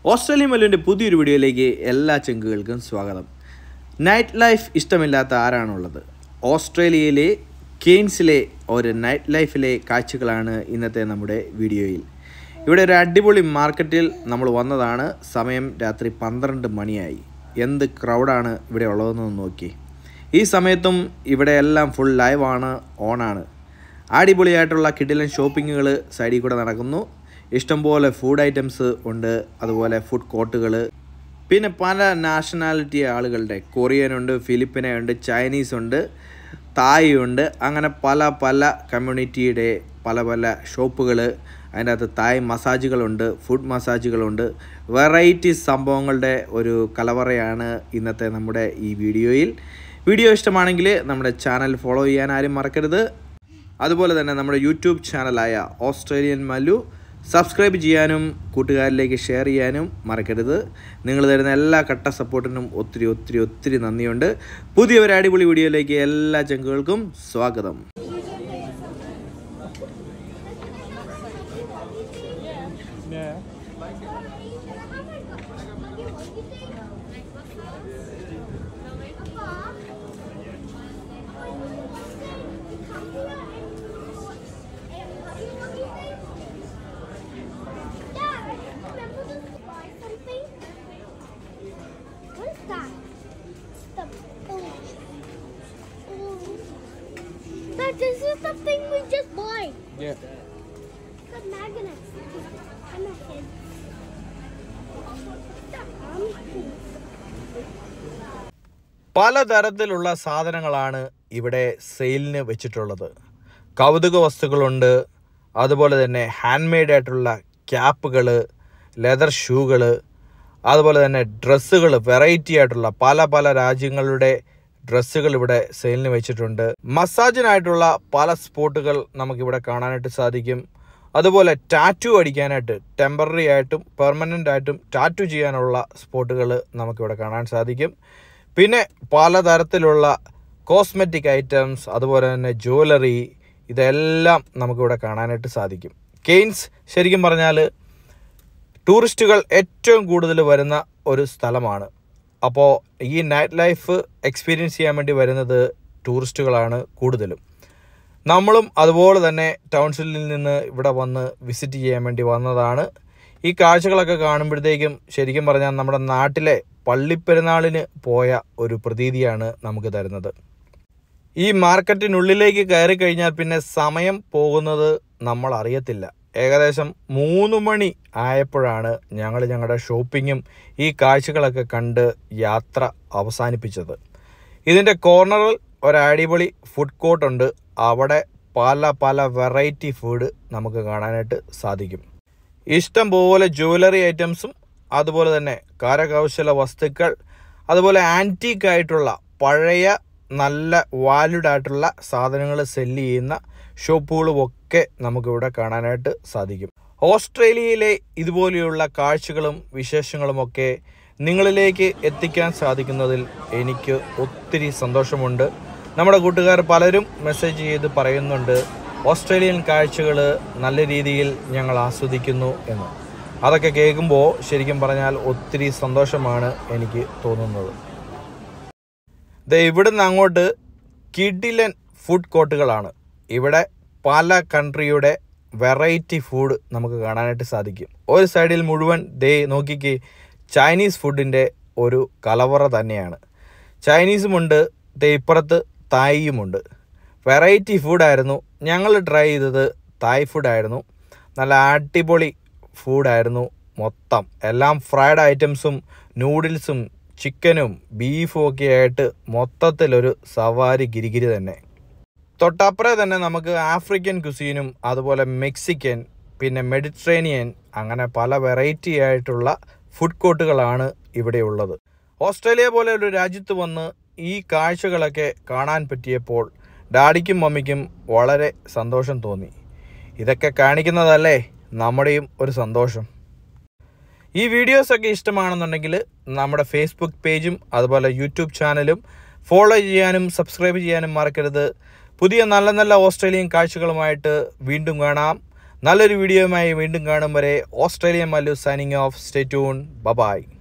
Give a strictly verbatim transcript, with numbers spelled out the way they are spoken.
Australian മല്ലുവിൻ്റെ പുതിയൊരു വീഡിയോയിലേക്ക് എല്ലാ ചെങ്കുകൾക്കും സ്വാഗതം. നൈറ്റ് ലൈഫ് ഇഷ്ടമില്ലാത്ത ആരാണുള്ളത്? ഓസ്ട്രേലിയയിലെ കെയ്ൻസിലെ ഒരു നൈറ്റ് ലൈഫിലെ കാഴ്ചകളാണ് ഇന്നത്തെ നമ്മുടെ വീഡിയോയിൽ. ഇവിടെ ഒരു അടിപൊളി മാർക്കറ്റിൽ നമ്മൾ വന്നതാണ്. സമയം രാത്രി പന്ത്രണ്ട് മണിയായി. എന്ത് ക്രൗഡാണ് ഇവിടെ ഉള്ളതെന്ന് നോക്കി. ഈ സമയത്തും ഇവിടെ എല്ലാം ഫുൾ ലൈവാണ്, ഓണാണ്. അടിപൊളിയായിട്ടുള്ള കിടിലൻ ഷോപ്പിങ്ങുകൾ സൈഡിൽ കൂടെ നടക്കുന്നു. ഇഷ്ടംപോലെ ഫുഡ് ഐറ്റംസ് ഉണ്ട്, അതുപോലെ ഫുഡ് കോർട്ടുകൾ, പിന്നെ പല നാഷണാലിറ്റി ആളുകളുടെ കൊറിയനുണ്ട്, ഫിലിപ്പിനുണ്ട്, ചൈനീസ് ഉണ്ട്, തായ് ഉണ്ട്. അങ്ങനെ പല പല കമ്മ്യൂണിറ്റിയുടെ പല പല ഷോപ്പുകൾ. അതിൻ്റെ അകത്ത് തായ് മസാജുകളുണ്ട്, ഫുഡ് മസാജുകളുണ്ട്. വെറൈറ്റി സംഭവങ്ങളുടെ ഒരു കലവറയാണ് ഇന്നത്തെ നമ്മുടെ ഈ വീഡിയോയിൽ. വീഡിയോ ഇഷ്ടമാണെങ്കിൽ നമ്മുടെ ചാനൽ ഫോളോ ചെയ്യാൻ ആരും മറക്കരുത്. അതുപോലെ തന്നെ നമ്മുടെ യൂട്യൂബ് ചാനലായ ഓസ്ട്രേലിയൻ മല്ലു സബ്സ്ക്രൈബ് ചെയ്യാനും കൂട്ടുകാരിലേക്ക് ഷെയർ ചെയ്യാനും മറക്കരുത്. നിങ്ങൾ തരുന്ന എല്ലാ കട്ട സപ്പോർട്ടിനും ഒത്തിരി ഒത്തിരി ഒത്തിരി നന്ദിയുണ്ട്. പുതിയ ഒരു അടിപൊളി വീഡിയോയിലേക്ക് എല്ലാ ചങ്കുകൾക്കും സ്വാഗതം. But this is the thing we just bought. Yeah. The magnets. I'm a kid. പലതരത്തിലുള്ള സാധനങ്ങളാണ് ഇവിടെ സെയിലിന് വെച്ചിട്ടുള്ളത്. കൗതുക വസ്തുക്കളുണ്ട്, അതുപോലെ തന്നെ ഹാൻഡ് മെയ്ഡ് ആയിട്ടുള്ള ക്യാപ്പുകൾ, ലെതർ ഷൂകൾ, അതുപോലെ തന്നെ ഡ്രസ്സുകൾ, വെറൈറ്റി ആയിട്ടുള്ള പല പല രാജ്യങ്ങളുടെ ഡ്രസ്സുകൾ ഇവിടെ സെയിലിന് വെച്ചിട്ടുണ്ട്. മസാജിനായിട്ടുള്ള പല സ്പോട്ടുകൾ നമുക്കിവിടെ കാണാനായിട്ട് സാധിക്കും. അതുപോലെ ടാറ്റു അടിക്കാനായിട്ട് ടെമ്പററി ആയിട്ടും പെർമനൻ്റ് ആയിട്ടും ടാറ്റു ചെയ്യാനുള്ള സ്പോട്ടുകൾ നമുക്കിവിടെ കാണാൻ സാധിക്കും. പിന്നെ പലതരത്തിലുള്ള കോസ്മെറ്റിക് ഐറ്റംസ്, അതുപോലെ തന്നെ ജ്വല്ലറി, ഇതെല്ലാം നമുക്കിവിടെ കാണാനായിട്ട് സാധിക്കും. കെയ്ൻസ് ശരിക്കും പറഞ്ഞാൽ ടൂറിസ്റ്റുകൾ ഏറ്റവും കൂടുതൽ വരുന്ന ഒരു സ്ഥലമാണ്. അപ്പോൾ ഈ നൈറ്റ് ലൈഫ് എക്സ്പീരിയൻസ് ചെയ്യാൻ വേണ്ടി വരുന്നത് ടൂറിസ്റ്റുകളാണ് കൂടുതലും. നമ്മളും അതുപോലെ തന്നെ ടൗൺഷിപ്പിൽ നിന്ന് ഇവിടെ വന്ന് വിസിറ്റ് ചെയ്യാൻ വേണ്ടി വന്നതാണ്. ഈ കാഴ്ചകളൊക്കെ കാണുമ്പോഴത്തേക്കും ശരിക്കും പറഞ്ഞാൽ നമ്മുടെ നാട്ടിലെ പള്ളിപ്പെരുന്നാളിന് പോയ ഒരു പ്രതീതിയാണ് നമുക്ക് തരുന്നത്. ഈ മാർക്കറ്റിനുള്ളിലേക്ക് കയറി കഴിഞ്ഞാൽ പിന്നെ സമയം പോകുന്നത് നമ്മൾ അറിയത്തില്ല. ഏകദേശം മൂന്ന് മണി ആയപ്പോഴാണ് ഞങ്ങൾ ഞങ്ങളുടെ ഷോപ്പിങ്ങും ഈ കാഴ്ചകളൊക്കെ കണ്ട് യാത്ര അവസാനിപ്പിച്ചത്. ഇതിൻ്റെ കോർണറിൽ ഒരടിപൊളി ഫുഡ് കോർട്ടുണ്ട്. അവിടെ പല പല വെറൈറ്റി ഫുഡ് നമുക്ക് കാണാനായിട്ട് സാധിക്കും. ഇഷ്ടം പോലെ ജ്വല്ലറി ഐറ്റംസും, അതുപോലെ തന്നെ കരകൗശല വസ്തുക്കൾ, അതുപോലെ ആൻറ്റീക്ക് ആയിട്ടുള്ള പഴയ നല്ല വാല്യൂഡ് ആയിട്ടുള്ള സാധനങ്ങൾ സെല്ല് ചെയ്യുന്ന ഷോപ്പുകളും ഒക്കെ നമുക്കിവിടെ കാണാനായിട്ട് സാധിക്കും. ഓസ്ട്രേലിയയിലെ ഇതുപോലെയുള്ള കാഴ്ചകളും വിശേഷങ്ങളുമൊക്കെ നിങ്ങളിലേക്ക് എത്തിക്കാൻ സാധിക്കുന്നതിൽ എനിക്ക് ഒത്തിരി സന്തോഷമുണ്ട്. നമ്മുടെ കൂട്ടുകാർ പലരും മെസ്സേജ് ചെയ്ത് പറയുന്നുണ്ട് ഓസ്ട്രേലിയൻ കാഴ്ചകൾ നല്ല രീതിയിൽ ഞങ്ങൾ ആസ്വദിക്കുന്നു എന്ന്. അതൊക്കെ കേൾക്കുമ്പോൾ ശരിക്കും പറഞ്ഞാൽ ഒത്തിരി സന്തോഷമാണ് എനിക്ക് തോന്നുന്നത്. ദേ ഇവിടുന്ന് അങ്ങോട്ട് കിഡിലൻ ഫുഡ് കോർട്ടുകളാണ്. ഇവിടെ പല കൺട്രിയുടെ വെറൈറ്റി ഫുഡ് നമുക്ക് കാണാനായിട്ട് സാധിക്കും. ഒരു സൈഡിൽ മുഴുവൻ ദേ നോക്കിക്ക് ചൈനീസ് ഫുഡിൻ്റെ ഒരു കലവറ തന്നെയാണ്. ചൈനീസുമുണ്ട്, ദേ ഇപ്പുറത്ത് തായിയുമുണ്ട്. വെറൈറ്റി ഫുഡായിരുന്നു. ഞങ്ങൾ ട്രൈ ചെയ്തത് തായ് ഫുഡായിരുന്നു. നല്ല അടിപൊളി ഫുഡായിരുന്നു മൊത്തം. എല്ലാം ഫ്രൈഡ് ഐറ്റംസും നൂഡിൽസും ചിക്കനും ബീഫും ഒക്കെ ആയിട്ട് മൊത്തത്തിലൊരു സവാരി ഗിരിഗിരി തന്നെ. തൊട്ടപ്പുറേ തന്നെ നമുക്ക് ആഫ്രിക്കൻ കുസീനും, അതുപോലെ മെക്സിക്കൻ, പിന്നെ മെഡിറ്ററേനിയൻ, അങ്ങനെ പല വെറൈറ്റി ആയിട്ടുള്ള ഫുഡ് കോർട്ടുകളാണ് ഇവിടെ ഉള്ളത്. ഓസ്ട്രേലിയ പോലെ ഒരു രാജ്യത്ത് വന്ന് ഈ കാഴ്ചകളൊക്കെ കാണാൻ പറ്റിയപ്പോൾ ഡാഡിക്കും മമ്മിക്കും വളരെ സന്തോഷം തോന്നി. ഇതൊക്കെ കാണിക്കുന്നതല്ലേ നമ്മുടെയും ഒരു സന്തോഷം. ഈ വീഡിയോസൊക്കെ ഇഷ്ടമാണെന്നുണ്ടെങ്കിൽ നമ്മുടെ ഫേസ്ബുക്ക് പേജും അതുപോലെ യൂട്യൂബ് ചാനലും ഫോളോ ചെയ്യാനും സബ്സ്ക്രൈബ് ചെയ്യാനും മറക്കരുത്. പുതിയ നല്ല നല്ല ഓസ്ട്രേലിയൻ കാഴ്ചകളുമായിട്ട് വീണ്ടും കാണാം. നല്ലൊരു വീഡിയോയുമായി വീണ്ടും കാണും വരെ Australian Mallu signing off. Stay tune. By.